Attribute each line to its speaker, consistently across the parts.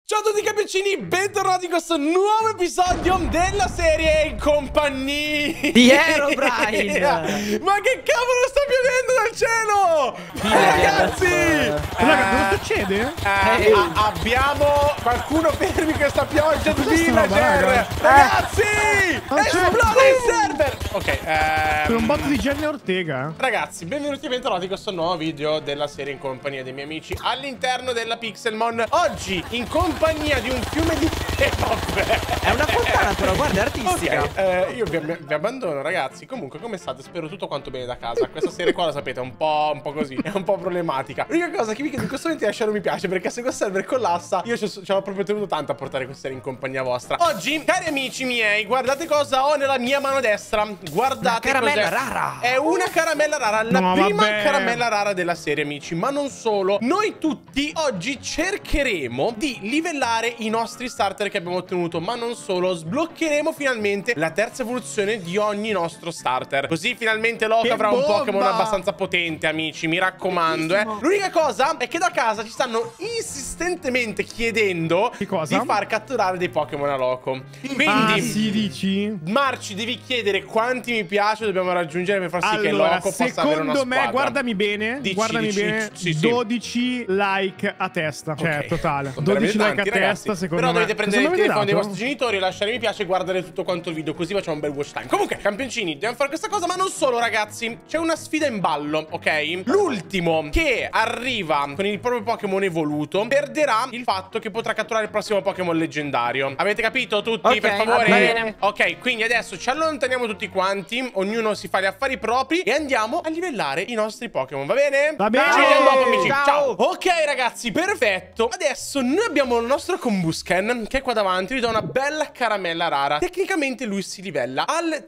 Speaker 1: Ciao a tutti capeccini, bentornati in questo nuovo episodio della serie In compagnia
Speaker 2: di Herobrine.
Speaker 1: Ma che cavolo sta piovendo dal cielo? Ragazzi!
Speaker 3: Raga, cosa succede?
Speaker 1: Abbiamo qualcuno fermi questa pioggia di villager. Ragazzi! Esplode il server! Ok,
Speaker 3: Per un botto di Jenny Ortega.
Speaker 1: ragazzi, benvenuti e bentornati in questo nuovo video della serie In compagnia dei miei amici all'interno della Pixelmon. Oggi in compagnia di un fiume di... vabbè.
Speaker 2: È una fontana però, guarda, è artistica.
Speaker 1: Ok, io vi abbandono, ragazzi. Comunque, come state? Spero tutto quanto bene da casa. Questa serie qua, la sapete, è un po' così. È un po' problematica. L'unica cosa che vi chiedo in questo momento è lasciare un mi piace, perché se questo server collassa, io ci ho proprio tenuto tanto a portare questa serie in compagnia vostra. Oggi, cari amici miei, guardate cosa ho nella mia mano destra. Guardate,
Speaker 2: una caramella rara.
Speaker 1: È una caramella rara, la prima caramella rara della serie, amici. Ma non solo. Noi tutti oggi cercheremo di livellare i nostri starter che abbiamo ottenuto. Ma non solo, sbloccheremo finalmente la terza evoluzione di ogni nostro starter. Così finalmente Loco avrà un Pokémon abbastanza potente, amici. Mi raccomando, L'unica cosa è che da casa ci stanno insistentemente chiedendo di far catturare dei Pokémon a Loco. Quindi,
Speaker 3: si dici?
Speaker 1: Marci, devi chiedere quanti mi piace dobbiamo raggiungere per far sì che Loco possa avere una
Speaker 3: secondo
Speaker 1: squadra.
Speaker 3: me, guardami bene,
Speaker 1: Sì.
Speaker 3: 12 like a testa, cioè
Speaker 1: Ok.
Speaker 3: totale.
Speaker 1: Sono
Speaker 3: 12
Speaker 1: veramente
Speaker 3: like
Speaker 1: tanti,
Speaker 3: a
Speaker 1: ragazzi.
Speaker 3: testa, secondo
Speaker 1: Però
Speaker 3: me.
Speaker 1: dovete prendere il
Speaker 3: Cosa mi
Speaker 1: telefono
Speaker 3: avete
Speaker 1: dei
Speaker 3: dato?
Speaker 1: vostri genitori, lasciare mi piace e guardare tutto quanto il video, così facciamo un bel watch time. Comunque, campioncini, dobbiamo fare questa cosa, ma non solo, ragazzi. C'è una sfida in ballo, ok? L'ultimo che arriva con il proprio Pokémon evoluto perderà il fatto che potrà catturare il prossimo Pokémon leggendario. Avete capito tutti,
Speaker 2: Ok,
Speaker 1: per favore?
Speaker 2: va bene.
Speaker 1: Ok, quindi adesso ci allontaniamo tutti quanti, ognuno si fa gli affari propri e andiamo a livellare i nostri Pokémon, va bene?
Speaker 3: Va bene.
Speaker 1: Ci vediamo dopo, amici.
Speaker 2: Ciao.
Speaker 1: Ciao. Ok, ragazzi, perfetto. Adesso noi abbiamo il nostro Combusken che è qua davanti, vi do una bella caramella rara. Tecnicamente lui si livella al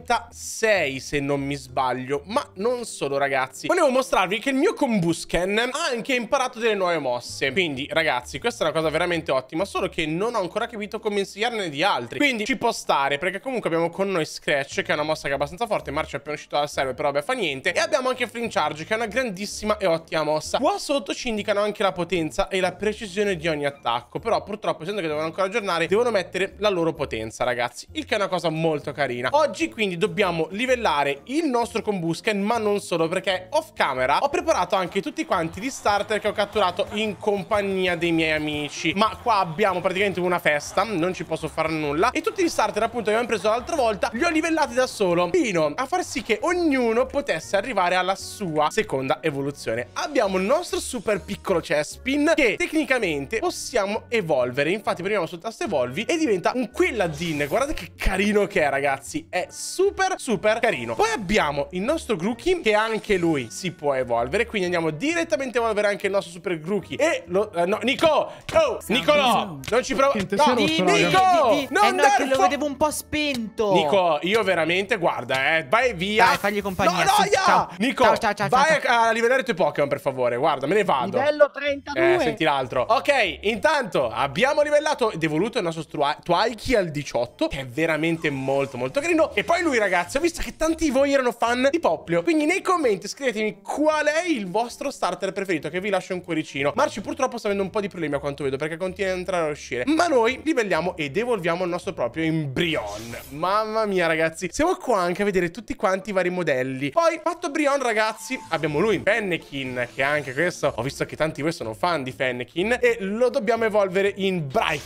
Speaker 1: 36, se non mi sbaglio. Ma non solo, ragazzi. Volevo mostrarvi che il mio Combusken ha anche imparato delle nuove mosse. Quindi, ragazzi, questa è una cosa veramente ottima, solo che non ho ancora capito come insegnarne di altri. Quindi ci può stare, perché comunque abbiamo con noi Scratch, che è una mossa che è abbastanza forte. Marcio è appena uscito dal server, però vabbè, fa niente. E abbiamo anche Flame Charge, che è una grandissima e ottima mossa. Qua sotto ci indicano anche la potenza e la precisione di ogni attacco. Però purtroppo, essendo che devono ancora aggiornare, devono mettere la loro potenza, ragazzi, il che è una cosa molto carina. Oggi quindi dobbiamo livellare il nostro Combusken, ma non solo, perché off camera ho preparato anche tutti quanti gli starter che ho catturato in compagnia dei miei amici. Ma qua abbiamo praticamente una festa, non ci posso fare nulla. E tutti gli starter appunto che abbiamo preso l'altra volta li ho livellati da solo, fino a far sì che ognuno potesse arrivare alla sua seconda evoluzione. Abbiamo il nostro super piccolo Chespin, che tecnicamente possiamo evolvere. Infatti premiamo sul tasto evolvi e diventa un Quilladin. Guardate che carino che è, ragazzi. È super carino. Poi abbiamo il nostro Grookey, che anche lui si può evolvere, quindi andiamo direttamente a evolvere anche il nostro super Grookey. E lo... no, Nico! Oh, Nicolò! Non ci provo...
Speaker 3: Niente,
Speaker 1: No,
Speaker 3: si è rotto, raga.
Speaker 1: Nico! Non
Speaker 2: no,
Speaker 1: dar
Speaker 2: che lo
Speaker 1: fu-
Speaker 2: vedevo un po' spento.
Speaker 1: Nico, io veramente, guarda, vai via.
Speaker 2: Dai, fagli compagnia,
Speaker 1: No,
Speaker 2: sì,
Speaker 1: noia!
Speaker 2: ciao.
Speaker 1: Nico,
Speaker 2: Ciao.
Speaker 1: vai a livellare i tuoi Pokémon, per favore. Guarda, me ne vado.
Speaker 4: Livello 32.
Speaker 1: Senti l'altro. Ok, intanto abbiamo livellato ed evoluto il nostro Twaiki al 18, che è veramente molto carino. E poi lui, ragazzi, ho visto che tanti di voi erano fan di Poplio, quindi nei commenti scrivetemi qual è il vostro starter preferito, che vi lascio un cuoricino. Marci purtroppo sta avendo un po' di problemi a quanto vedo, perché continua ad entrare e uscire. Ma noi livelliamo ed evolviamo il nostro proprio Embryon. Mamma mia, ragazzi, siamo qua anche a vedere tutti quanti i vari modelli. Poi, fatto Brionne, ragazzi, abbiamo lui, Fennekin, che anche questo, ho visto che tanti di voi sono fan di Fennekin, e lo dobbiamo evolvere in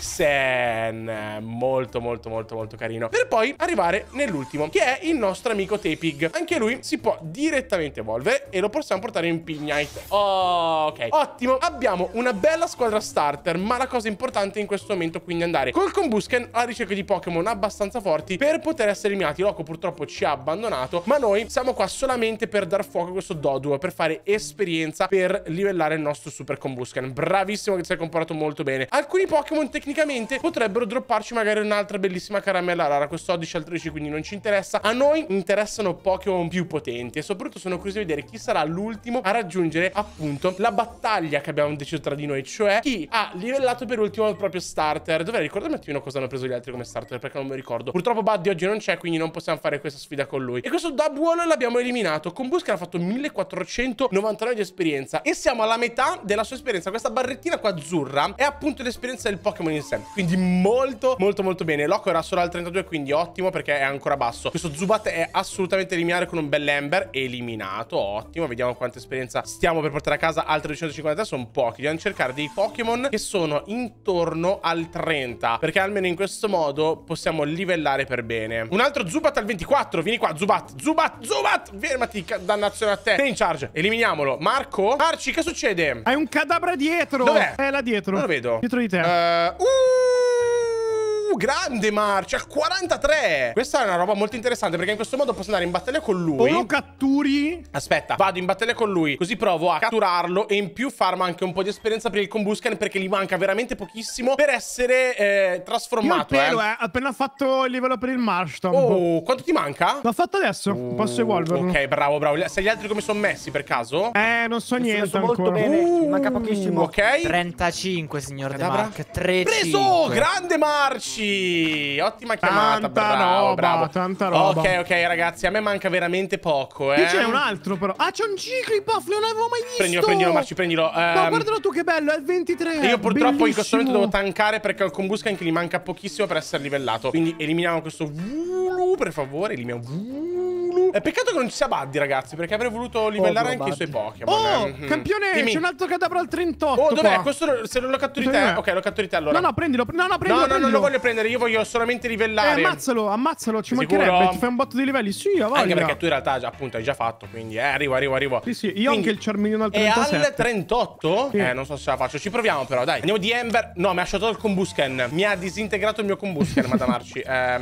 Speaker 1: Brycen. Molto carino. Per poi arrivare nell'ultimo, che è il nostro amico Tepig. Anche lui si può direttamente evolvere e lo possiamo portare in Pignite. Ok, ottimo. Abbiamo una bella squadra starter, ma la cosa importante in questo momento quindi è andare col Combusken alla ricerca di Pokémon abbastanza forti per poter essere eliminati. Loco purtroppo ci ha abbandonato, ma noi siamo qua solamente per dar fuoco a questo Doduo, per fare esperienza, per livellare il nostro Super Combusken. Bravissimo, che si è comportato molto bene. Alcuni Pokémon tecnicamente potrebbero dropparci magari un'altra bellissima caramella rara. Questo 12 al 13 quindi non ci interessa. A noi interessano Pokémon più potenti e soprattutto sono curioso di vedere chi sarà l'ultimo a raggiungere appunto la battaglia che abbiamo deciso tra di noi, cioè chi ha livellato per ultimo il proprio starter. Dovrei ricordarmi un attimino cosa hanno preso gli altri come starter, perché non mi ricordo. Purtroppo Buddy oggi non c'è, quindi non possiamo fare questa sfida con lui. E questo Dubwool l'abbiamo eliminato. Combusken ha fatto 1499 di esperienza e siamo alla metà della sua esperienza. Questa barrettina qua azzurra è appunto appunto l'esperienza del Pokémon in sé. Quindi molto molto molto bene. Loco era solo al 32, quindi ottimo perché è ancora basso. Questo Zubat è assolutamente eliminare con un bel Ember. Eliminato, ottimo. Vediamo quanta esperienza stiamo per portare a casa. Altre 250, sono pochi. Dobbiamo cercare dei Pokémon che sono intorno al 30, perché almeno in questo modo possiamo livellare per bene. Un altro Zubat al 24. Vieni qua, Zubat, Zubat, Zubat. Fermati, dannazione a te. Sei in charge. Eliminiamolo. Marco? Arci, che succede?
Speaker 3: Hai un cadabra dietro.
Speaker 1: Dov'è?
Speaker 3: È là dietro.
Speaker 1: Non lo vedo.
Speaker 3: Dietro di te.
Speaker 1: Grande Marci, al 43. Questa è una roba molto interessante, perché in questo modo posso andare in battaglia con lui.
Speaker 3: O lo catturi.
Speaker 1: Aspetta, vado in battaglia con lui, così provo a catturarlo e in più farmo anche un po' di esperienza per il Combusken, perché gli manca veramente pochissimo per essere trasformato.
Speaker 3: Io il pelo, appena fatto il livello per il Marshtomp.
Speaker 1: Oh, quanto ti manca?
Speaker 3: L'ho fatto adesso. Posso evolverlo.
Speaker 1: Ok, bravo, bravo. Sai gli altri come sono messi per caso?
Speaker 3: Non so niente
Speaker 4: Sono molto
Speaker 3: ancora.
Speaker 4: bene. Mi manca pochissimo.
Speaker 1: Ok.
Speaker 2: 35, signor De
Speaker 1: Cadabra?
Speaker 2: Mark. 3
Speaker 1: Preso! Grande Marci! Ottima chiamata,
Speaker 3: Tanta
Speaker 1: bravo,
Speaker 3: roba,
Speaker 1: bravo.
Speaker 3: tanta roba.
Speaker 1: Ok, ragazzi, a me manca veramente poco,
Speaker 3: Qui c'è un altro però. Ah, c'è un Jigglypuff, non l'avevo mai visto.
Speaker 1: Prendilo, Marci, prendilo.
Speaker 3: No, guardalo tu che bello, è il 23.
Speaker 1: Io purtroppo in questo momento devo
Speaker 3: bellissimo.
Speaker 1: tankare perché ho il Combusken che gli manca pochissimo per essere livellato. Quindi eliminiamo questo Vulu, per favore, eliminiamo Vulu. È peccato che non ci sia Buddy, ragazzi, perché avrei voluto livellare anche i suoi Pokémon.
Speaker 3: Oh, campione,
Speaker 1: Dimmi.
Speaker 3: c'è un altro cadabra al 38.
Speaker 1: Oh, dov'è?
Speaker 3: qua.
Speaker 1: Questo se non lo catturi te? Ok, lo catturi te allora.
Speaker 3: No, prendilo. No, prendilo.
Speaker 1: No, non
Speaker 3: prendilo.
Speaker 1: lo voglio prendere, io voglio solamente livellare.
Speaker 3: Ammazzalo, ci
Speaker 1: Sicuro?
Speaker 3: mancherebbe. Ti fai un botto di livelli. Sì, a voglia.
Speaker 1: Anche perché tu in realtà già, appunto hai già fatto, quindi arrivo.
Speaker 3: Sì, io ho anche il Charmeleon al
Speaker 1: È
Speaker 3: 37.
Speaker 1: al 38?
Speaker 3: Sì.
Speaker 1: Non so se la faccio. Ci proviamo però, dai. Andiamo di Ember. No, mi ha sciolto il Combusken. Mi ha disintegrato il mio Combusken, Madamarci.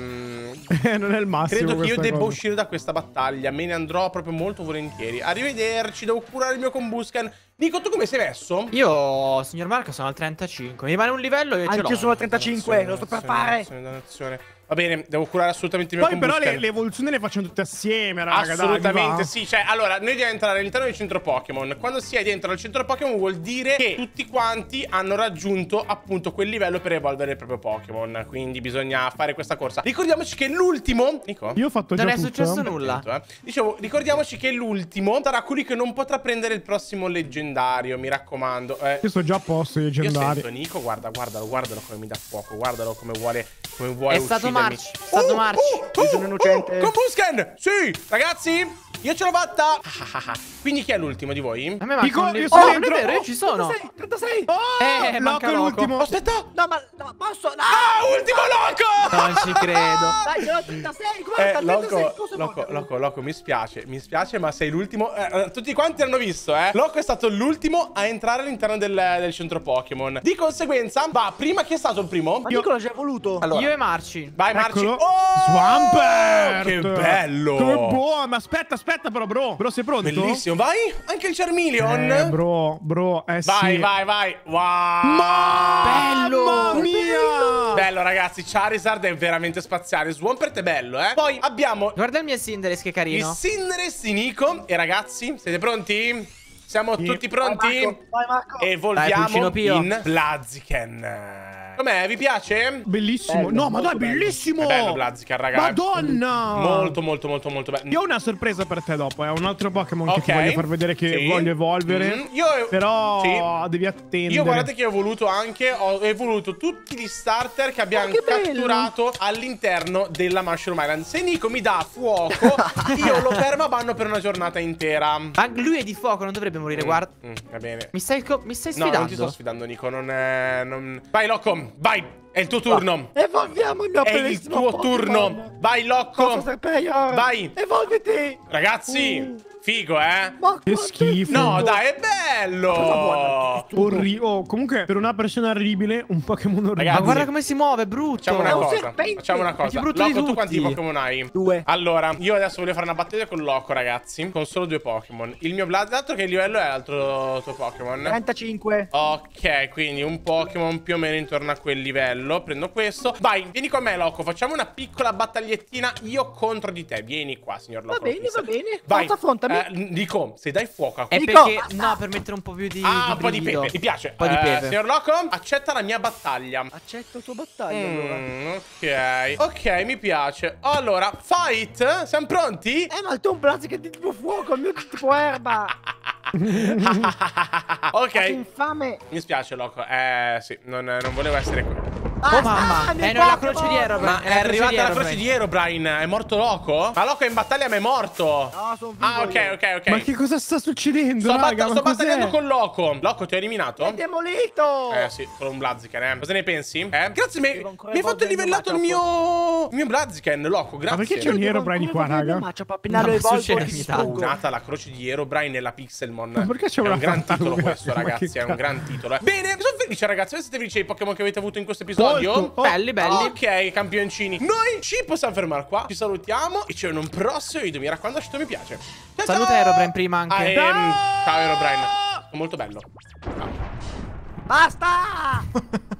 Speaker 3: Non è il massimo.
Speaker 1: Credo che io
Speaker 3: questa
Speaker 1: debba
Speaker 3: cosa.
Speaker 1: uscire da questa battaglia. Me ne andrò proprio molto volentieri. Arrivederci, devo curare il mio Combusken. Nico, tu come sei messo?
Speaker 2: Io, signor Marco, sono al 35. Mi rimane un livello e io ce l'ho.
Speaker 4: Anche sono a 35, lo sto per fare.
Speaker 1: Dannazione. Va bene, devo curare assolutamente il mio
Speaker 3: Poi però
Speaker 1: Combusken.
Speaker 3: le evoluzioni le facciamo tutte assieme, raga.
Speaker 1: Assolutamente
Speaker 3: dai,
Speaker 1: sì. Cioè, allora, noi dobbiamo entrare all'interno del centro Pokémon. Quando si è dentro al centro Pokémon vuol dire che tutti quanti hanno raggiunto appunto quel livello per evolvere il proprio Pokémon. Quindi bisogna fare questa corsa. Ricordiamoci che l'ultimo... Nico?
Speaker 3: Io ho fatto già
Speaker 2: Non è
Speaker 3: tutto.
Speaker 2: successo nulla.
Speaker 1: Dicevo, ricordiamoci che l'ultimo sarà quelli che non potrà prendere il prossimo leggendario, mi raccomando.
Speaker 3: Io sto già a posto, i
Speaker 1: Io
Speaker 3: leggendari.
Speaker 1: sento Nico, guardalo come mi dà fuoco, guardalo come vuole
Speaker 2: È stato
Speaker 1: uccidermi.
Speaker 2: Marci. È stato Marci.
Speaker 4: Io sono innocente.
Speaker 1: Combusken! Sì! Ragazzi, io ce l'ho fatta! Quindi chi è l'ultimo di voi?
Speaker 2: A me manca
Speaker 3: Dico,
Speaker 2: un
Speaker 3: io
Speaker 2: livello.
Speaker 3: sono
Speaker 2: Oh, non è
Speaker 3: dentro.
Speaker 2: vero, io ci sono.
Speaker 4: 36.
Speaker 3: Oh,
Speaker 2: manca
Speaker 3: Loco
Speaker 2: Loco.
Speaker 3: l'ultimo.
Speaker 1: Aspetta!
Speaker 4: No, ma posso? No.
Speaker 1: Ah, ultimo Loco!
Speaker 2: Non ci credo.
Speaker 4: Dai, ce l'ho 36. Guarda, 36. Cosa
Speaker 1: Loco, mi spiace, ma sei l'ultimo. Tutti quanti hanno visto, eh? Loco è stato l'ultimo a entrare all'interno del centro Pokémon. Di conseguenza, va, prima chi è stato il primo?
Speaker 4: Ma Nicola ci ha voluto.
Speaker 1: Allora,
Speaker 2: Io e Marci.
Speaker 1: vai, Marci.
Speaker 3: Eccolo.
Speaker 1: Oh!
Speaker 3: Swampert.
Speaker 1: Che bello!
Speaker 3: Che buono. Ma aspetta però, bro. Bro, sei pronto?
Speaker 1: Bellissimo, vai! Anche il Charmeleon!
Speaker 3: Bro,
Speaker 1: vai,
Speaker 3: sì.
Speaker 1: vai! Wow!
Speaker 2: Bello!
Speaker 3: Mamma mia!
Speaker 1: Bello, ragazzi, Charizard è veramente spaziale. Swampert è bello, eh? Poi abbiamo
Speaker 2: Guarda il mio Cinderace che
Speaker 1: il
Speaker 2: carino.
Speaker 1: Cinderace di Nico. E ragazzi, siete pronti? Siamo tutti pronti?
Speaker 4: Vai, Marco.
Speaker 2: Dai,
Speaker 1: Evolviamo
Speaker 2: Pulcino Pio.
Speaker 1: in Blaziken. Com'è? Vi piace?
Speaker 3: Bellissimo.
Speaker 4: Bello,
Speaker 3: No, ma dai,
Speaker 4: molto bello.
Speaker 3: bellissimo.
Speaker 1: È bello Blaziken, raga.
Speaker 3: Madonna.
Speaker 1: Molto bello.
Speaker 3: Io ho una sorpresa per te dopo. È un altro Pokémon che ti
Speaker 1: Ok.
Speaker 3: voglio far vedere che
Speaker 1: Sì.
Speaker 3: voglio evolvere. Però
Speaker 1: sì.
Speaker 3: devi attendere.
Speaker 1: Io guardate che ho evoluto tutti gli starter che abbiamo
Speaker 4: che bello.
Speaker 1: catturato all'interno della Mushroom Island. Se Nico mi dà fuoco, io lo permabanno per una giornata intera.
Speaker 2: Ma lui è di fuoco, non dovrebbe morire, guarda.
Speaker 1: Va bene.
Speaker 2: Mi stai
Speaker 1: No,
Speaker 2: sfidando?
Speaker 1: non ti sto sfidando, Nico. Vai, Loco, vai. È il tuo turno.
Speaker 4: Evolviamo il mio
Speaker 1: È il
Speaker 4: bellissimo
Speaker 1: tuo
Speaker 4: Pokémon.
Speaker 1: turno. Vai, Loco.
Speaker 4: Cosa Serpeion?
Speaker 1: Vai.
Speaker 4: Evolviti.
Speaker 1: Ragazzi, figo, eh?
Speaker 4: Ma
Speaker 3: Che
Speaker 4: quanto è
Speaker 3: schifo.
Speaker 1: No,
Speaker 4: figo.
Speaker 1: dai, è bello.
Speaker 3: Comunque, per una persona orribile, un Pokémon orribile.
Speaker 1: Ragazzi,
Speaker 2: Ma guarda come si muove, brutto.
Speaker 1: Facciamo una
Speaker 4: È un
Speaker 1: cosa.
Speaker 4: serpente.
Speaker 1: Facciamo una cosa.
Speaker 2: più brutto di
Speaker 1: Loco, tu quanti
Speaker 2: tutti.
Speaker 1: Pokémon hai?
Speaker 4: 2.
Speaker 1: Allora, io adesso voglio fare una battaglia con Loco, ragazzi. Con solo 2 Pokémon. Il mio L'altro che livello è l'altro tuo Pokémon?
Speaker 4: 35.
Speaker 1: Ok, quindi un Pokémon più o meno intorno a quel livello. Prendo questo. Vai, vieni con me, Loco. Facciamo una piccola battagliettina io contro di te. Vieni qua, signor Loco.
Speaker 4: Va bene, va bene.
Speaker 1: Vai.
Speaker 4: Forza, affrontami.
Speaker 1: Dico, se dai fuoco a
Speaker 2: È
Speaker 4: Nico,
Speaker 2: perché...
Speaker 4: basta.
Speaker 2: No, per mettere un po' più di
Speaker 1: un po' di
Speaker 2: brivido.
Speaker 1: pepe. Mi piace.
Speaker 2: Un po' di pepe.
Speaker 1: Signor Loco, accetta la mia battaglia.
Speaker 4: Accetto il tuo battaglia allora.
Speaker 1: Ok, mi piace. Allora, fight? Siamo pronti?
Speaker 4: Ma il tuo è un Blaziken di tipo fuoco, il mio è di tipo erba.
Speaker 1: Ok.
Speaker 4: Infame.
Speaker 1: Mi spiace, Loco. Sì, non volevo essere qui.
Speaker 2: Oh mamma,
Speaker 4: nel
Speaker 2: non la
Speaker 4: Pokémon.
Speaker 2: croce di Herobrine.
Speaker 1: Ma è arrivata la croce di Herobrine. È morto Loco? Ma Loco è in battaglia, ma è morto.
Speaker 4: No, sono vivo.
Speaker 1: Ah, ok, ok, ok.
Speaker 3: Ma che cosa sta succedendo,
Speaker 1: Sto,
Speaker 3: raga?
Speaker 1: sto
Speaker 3: Ma
Speaker 1: battagliando
Speaker 3: cos'è?
Speaker 1: con Loco. Loco, ti ho eliminato?
Speaker 4: È demolito.
Speaker 1: Sì, con un Blaziken, eh. Cosa ne pensi? Grazie, mi
Speaker 4: Devo ancora
Speaker 1: hai fatto
Speaker 4: evolvere
Speaker 1: livellato il mio Blaziken, Loco, grazie.
Speaker 3: Ma perché c'è un Herobrine qua, raga?
Speaker 4: Ma c'è Papinello
Speaker 2: No,
Speaker 4: e
Speaker 2: ma
Speaker 4: Volvo
Speaker 2: succede
Speaker 4: che
Speaker 2: ogni
Speaker 4: si
Speaker 2: tanto.
Speaker 4: sfuggono.
Speaker 1: Nata la croce di Herobrine e la Pixelmon.
Speaker 3: Ma perché c'è
Speaker 1: È
Speaker 3: una
Speaker 1: un gran titolo
Speaker 3: tartaruga?
Speaker 1: questo,
Speaker 3: Ma
Speaker 1: ragazzi.
Speaker 3: che
Speaker 1: È un
Speaker 3: cazzo?
Speaker 1: gran titolo. Bene, sono felice, ragazzi. Siete felici dei Pokémon che avete avuto in questo episodio?
Speaker 3: Molto.
Speaker 2: Belli, belli.
Speaker 1: Ok, campioncini. Noi ci possiamo fermare qua. Ci salutiamo e c'è un prossimo video. Mi raccomando, lasciate un mi piace. Ciao,
Speaker 2: Saluta
Speaker 1: ciao.
Speaker 2: Herobrine prima anche.
Speaker 1: Ciao Herobrine. Molto bello. Ciao.
Speaker 4: Basta.